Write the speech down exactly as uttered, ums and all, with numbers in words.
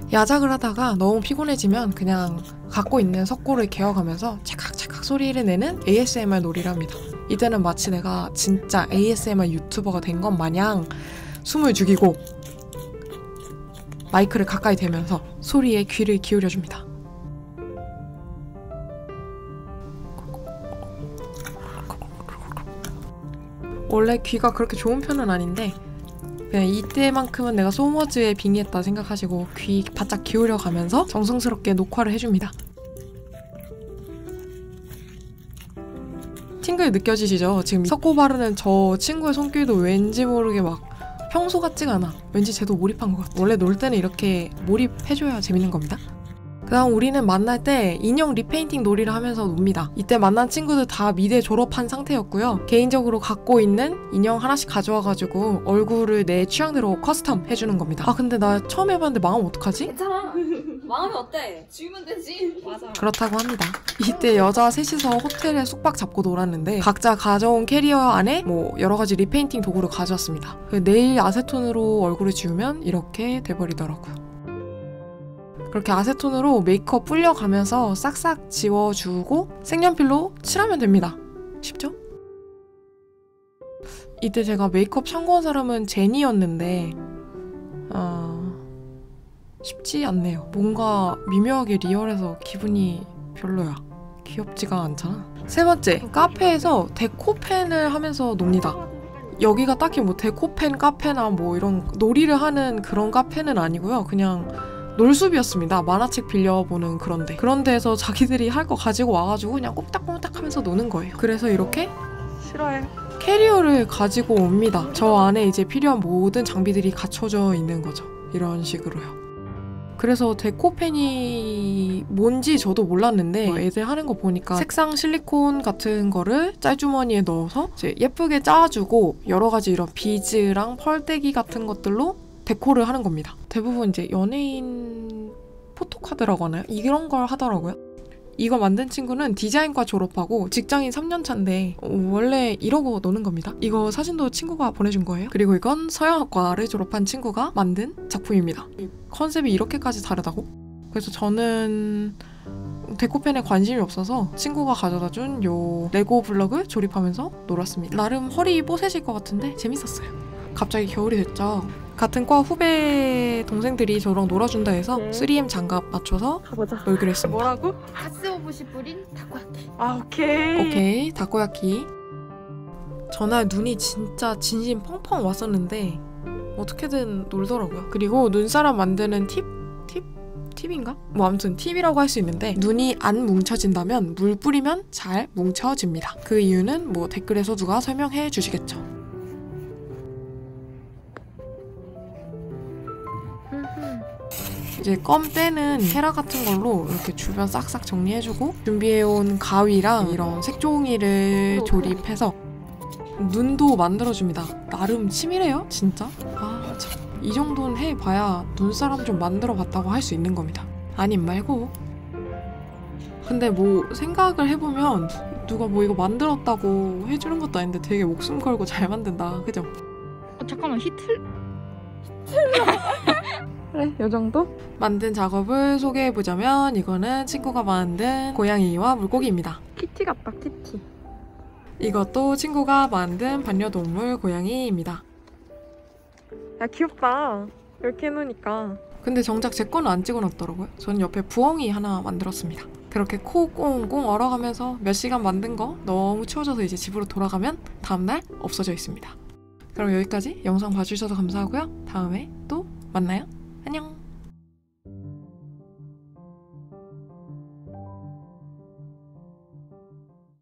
야작을 하다가 너무 피곤해지면 그냥 갖고 있는 석고를 개어가면서 찰칵찰칵 소리를 내는 에이에스엠알 놀이를 합니다. 이때는 마치 내가 진짜 에이에스엠알 유튜버가 된 것 마냥 숨을 죽이고 마이크를 가까이 대면서 소리에 귀를 기울여줍니다. 원래 귀가 그렇게 좋은 편은 아닌데 그냥 이때만큼은 내가 소머즈에 빙의했다 생각하시고 귀 바짝 기울여가면서 정성스럽게 녹화를 해줍니다. 팅글 느껴지시죠? 지금 석고 바르는 저 친구의 손길도 왠지 모르게 막 평소 같지가 않아. 왠지 쟤도 몰입한 것 같아. 원래 놀 때는 이렇게 몰입해줘야 재밌는 겁니다. 그 다음 우리는 만날 때 인형 리페인팅 놀이를 하면서 놉니다. 이때 만난 친구들 다 미대 졸업한 상태였고요. 개인적으로 갖고 있는 인형 하나씩 가져와가지고 얼굴을 내 취향대로 커스텀 해주는 겁니다. 아 근데 나 처음 해봤는데 망하면 어떡하지? 괜찮아. 망하면 어때? 지우면 되지. 맞아. 그렇다고 합니다. 이때 여자 셋이서 호텔에 숙박 잡고 놀았는데 각자 가져온 캐리어 안에 뭐 여러 가지 리페인팅 도구를 가져왔습니다. 네일 아세톤으로 얼굴을 지우면 이렇게 돼버리더라고요. 그렇게 아세톤으로 메이크업 불려가면서 싹싹 지워주고 색연필로 칠하면 됩니다. 쉽죠? 이때 제가 메이크업 참고한 사람은 제니였는데 어... 쉽지 않네요. 뭔가 미묘하게 리얼해서 기분이 별로야. 귀엽지가 않잖아. 세 번째, 카페에서 데코펜을 하면서 놉니다. 여기가 딱히 뭐 데코펜 카페나 뭐 이런 놀이를 하는 그런 카페는 아니고요. 그냥 놀숲이었습니다. 만화책 빌려보는 그런 데. 그런 데에서 자기들이 할 거 가지고 와가지고 그냥 꼼딱꼼딱 하면서 노는 거예요. 그래서 이렇게 싫어해. 캐리어를 가지고 옵니다. 저 안에 이제 필요한 모든 장비들이 갖춰져 있는 거죠. 이런 식으로요. 그래서 데코펜이 뭔지 저도 몰랐는데 애들 하는 거 보니까 색상 실리콘 같은 거를 짤주머니에 넣어서 이제 예쁘게 짜주고 여러 가지 이런 비즈랑 펄떼기 같은 것들로 데코를 하는 겁니다. 대부분 이제 연예인 포토카드라고 하나요? 이런 걸 하더라고요. 이거 만든 친구는 디자인과 졸업하고 직장인 삼 년 차인데 원래 이러고 노는 겁니다. 이거 사진도 친구가 보내준 거예요. 그리고 이건 서양학과를 졸업한 친구가 만든 작품입니다. 컨셉이 이렇게까지 다르다고? 그래서 저는 데코펜에 관심이 없어서 친구가 가져다준 요 레고 블럭을 조립하면서 놀았습니다. 나름 허리 뽀새질 것 같은데 재밌었어요. 갑자기 겨울이 됐죠. 같은 과 후배 동생들이 저랑 놀아준다 해서 네. 쓰리엠 장갑 맞춰서 가보자. 놀기로 했습니다. 뭐라고? 가스오부시 뿌린 다코야키. 아 오케이. 오케이 다코야키. 전날 눈이 진짜 진심 펑펑 왔었는데 어떻게든 놀더라고요. 그리고 눈사람 만드는 팁? 팁? 팁인가? 뭐 아무튼 팁이라고 할 수 있는데 눈이 안 뭉쳐진다면 물 뿌리면 잘 뭉쳐집니다. 그 이유는 뭐 댓글에서 누가 설명해 주시겠죠. 이제 껌 떼는 헤라 같은 걸로 이렇게 주변 싹싹 정리해주고 준비해온 가위랑 이런 색종이를 조립해서 눈도 만들어줍니다. 나름 치밀해요 진짜. 아 참, 이 정도는 해봐야 눈사람 좀 만들어봤다고 할 수 있는 겁니다. 아님 말고. 근데 뭐 생각을 해보면 누가 뭐 이거 만들었다고 해주는 것도 아닌데 되게 목숨 걸고 잘 만든다. 그죠? 어 잠깐만 히틀? 그래, 요 정도? 만든 작업을 소개해보자면 이거는 친구가 만든 고양이와 물고기입니다. 키티 같다, 키티. 이것도 친구가 만든 반려동물 고양이입니다. 야, 귀엽다. 이렇게 해놓으니까. 근데 정작 제 거는 안 찍어놨더라고요. 저는 옆에 부엉이 하나 만들었습니다. 그렇게 코 꽁꽁 얼어가면서 몇 시간 만든 거 너무 추워져서 이제 집으로 돌아가면 다음날 없어져 있습니다. 그럼 여기까지 영상 봐주셔서 감사하고요. 다음에 또 만나요. 안녕.